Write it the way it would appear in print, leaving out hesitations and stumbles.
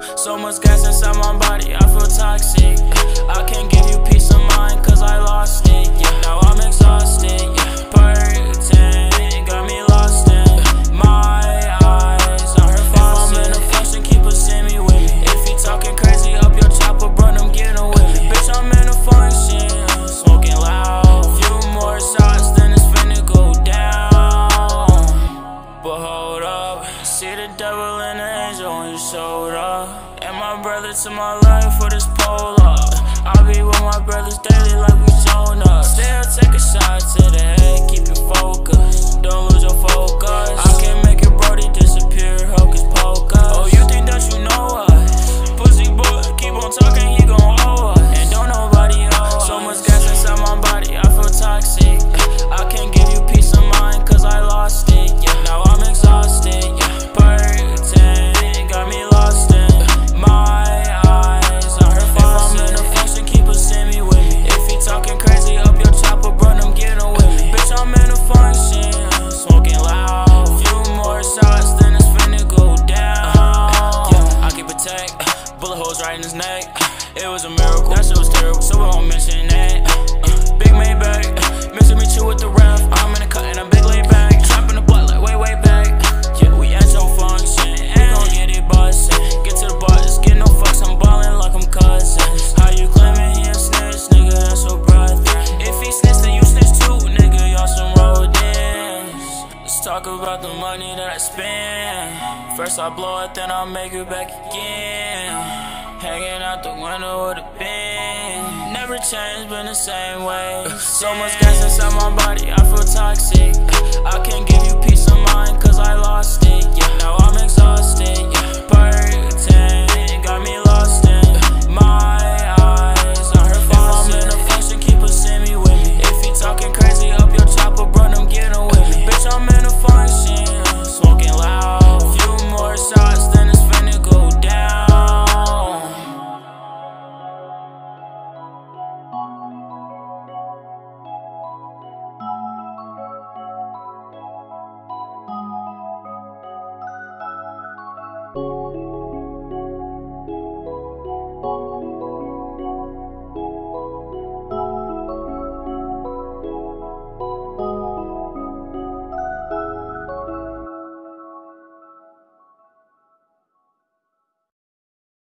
So much gas inside my body, I feel toxic. I can't give you peace of mind cause I lost it. Yeah, now I'm exhausted. Yeah, Pertin got me lost in my eyes. On her faucet. If I'm in a function, keep a semi with me. If he talking crazy, up your chopper, run him, get him with me. Bitch, I'm in a function, smoking loud. Few more shots, then it's finna go down. But hold up, see the devil and the angel when you showed up. And my brother to my life for this pole up. I be with my brothers daily like we shown up. Still take a shot to the head, keep your focus. Don't lose your focus. I can't make your brody disappear, hocus pocus. Oh, you think that you know us? Pussy boy, keep on talking, he gon' owe us. And don't nobody owe us. So much gas inside my body, I feel toxic. I can't give you peace of mind cause I lost it. Yeah, now I'm exhausted. Yeah, Pertin got me lost in my eyes. On her faucet. If I'm in a function, keep a semi with me. If he talking crazy, up your chopper, run him, get him with me. Bitch, I'm in a function, smoking loud. Few more shots, then it's finna go down. Yeah, I keep a tech, bullet holes right in his neck. It was a miracle, that shit was terrible, so we won't mention that. Big Maybach, mixing me chew with the ref. I'm in a cut and I'm big laid back. Trapping the blood like way back. Yeah, we at your function, we gon' get it bustin'. Get to the bus, get no fucks, I'm ballin' like I'm cousins. How you claimin' he a snitch, nigga, that's your brother. If he snitch, then you snitch too, nigga, y'all some rodents. Let's talk about the money that I spend. First I blow it, then I'll make it back again. Hanging out the window of the bin. Never changed, been the same way. So much gas inside my body, I feel toxic. I can't give you peace of mind cause I lost it. Yeah, now I'm exhausted. Yeah,